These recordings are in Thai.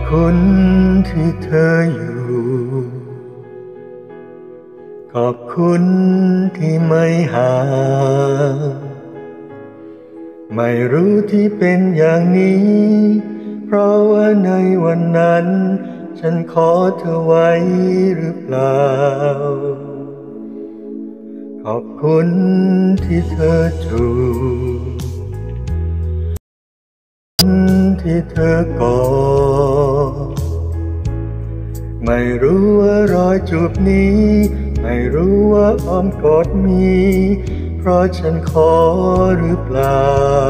คุณที่เธออยู่ขอบคุณที่ไม่ห่างไม่รู้ที่เป็นอย่างนี้เพราะว่าในวันนั้นฉันขอเธอไว้หรือเปล่าขอบคุณที่เธอจูบที่เธอกอดไม่รู้ว่ารอยจูบนี้ไม่รู้ว่าอ้อมกอดมีเพราะฉันขอหรือเปล่า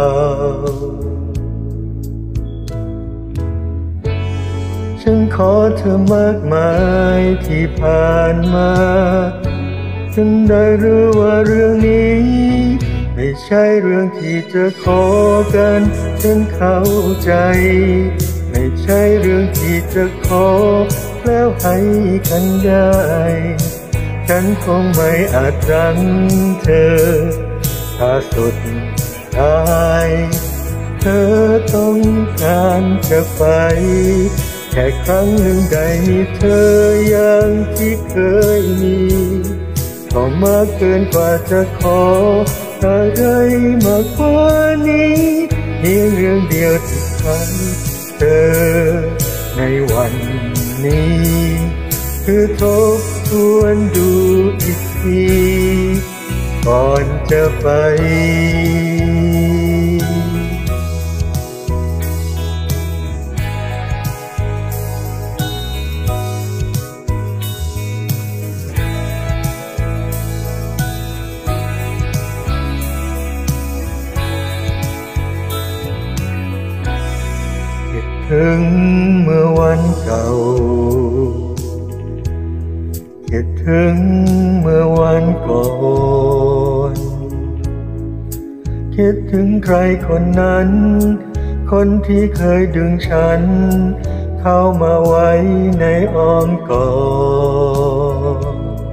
ฉันขอเธอมากมายที่ผ่านมาฉันได้รู้ว่าเรื่องนี้ไม่ใช่เรื่องที่จะขอกันฉันเข้าใจไม่ใช่เรื่องที่จะขอแล้วให้กันได้ฉันคงไม่อาจรั้งเธอถ้าสุดท้ายเธอต้องการจะไปแค่ครั้งหนึ่งได้มีเธออย่างที่เคยมีก็มากเกินกว่าจะขออะไรมากกว่านี้เพียงเรื่องเดียวที่ฉันเธอในวันนี้คือทบทวนดูอีกทีก่อนจะไปถึงเมื่อวันเก่าคิดถึงเมื่อวันก่อนคิดถึงใครคนนั้นคนที่เคยดึงฉันเข้ามาไว้ในอ้อมกอด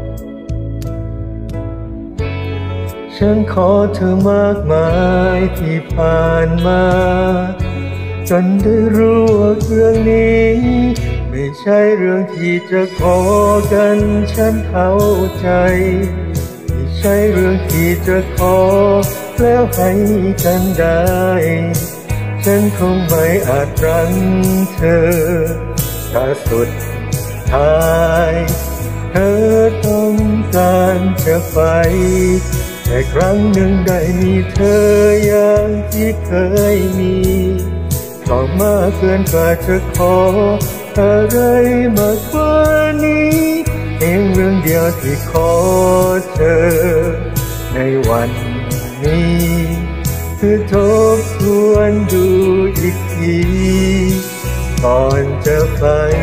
ฉันขอเธอมากมายที่ผ่านมาจนได้รู้ว่าเรื่องนี้ไม่ใช่เรื่องที่จะขอกันฉันเข้าใจไม่ใช่เรื่องที่จะขอแล้วให้กันได้ฉันคงไม่อาจรั้งเธอถ้าสุดท้ายเธอต้องการจะไปแต่ครั้งหนึ่งได้มีเธออย่างที่เคยมีก็มากเกินกว่าจะขออะไรมากกว่านี้เพียงเรื่องเดียวที่ขอเธอในวันนี้คือทบทวนดูอีกทีก่อนจะไป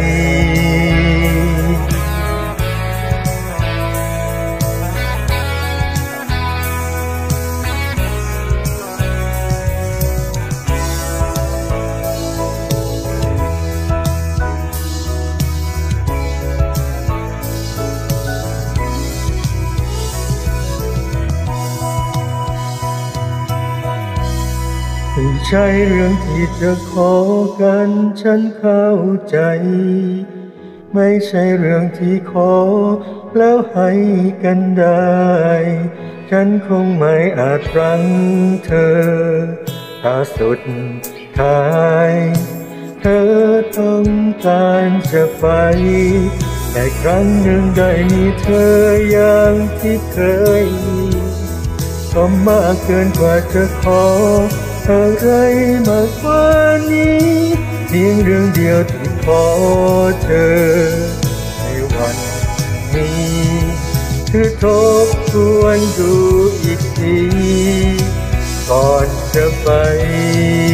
ไม่ใช่เรื่องที่จะขอกันฉันเข้าใจไม่ใช่เรื่องที่ขอแล้วให้กันได้ฉันคงไม่อาจรั้งเธอถ้าสุดท้ายเธอต้องการจะไปแต่ครั้งหนึ่งได้มีเธออย่างที่เคยมีก็มากเกินกว่าจะขออะไรมากกว่านี้เพียงเรื่องเดียวที่ขอเธอในวันนี้คือทบทวนดูอีกทีก่อนจะไป